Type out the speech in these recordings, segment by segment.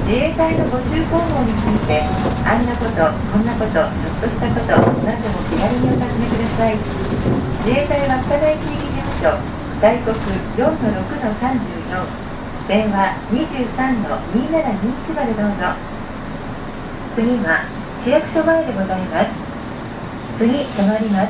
自衛隊の募集項目について、あんなこと、こんなこと、ちょっとしたこと、何でも気軽にお尋ねください。自衛隊稚内地域事務所、外国 4-6-34、電話 23-2721 までどうぞ。次は市役所前でございます。次、止まります。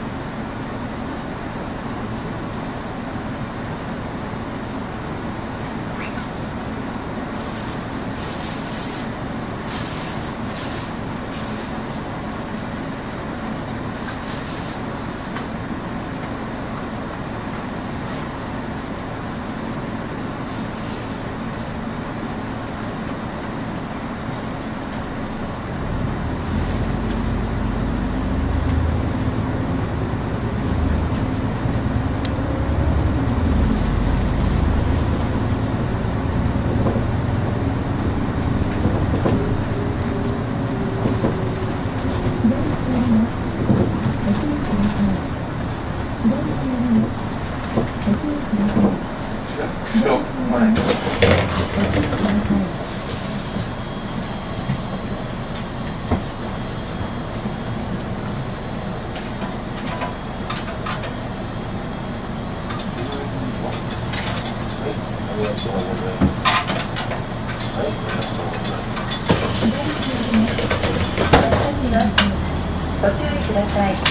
ご注意ください。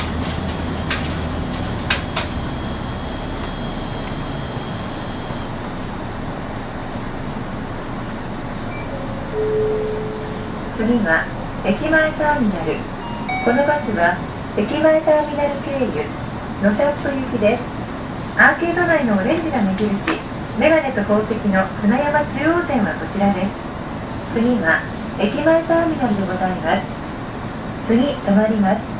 次は駅前ターミナル。このバスは駅前ターミナル経由野シャップ行きです。アーケード内のオレンジが目印、メガネと宝石の船山中央店はこちらです。次は駅前ターミナルでございます。次、止まります。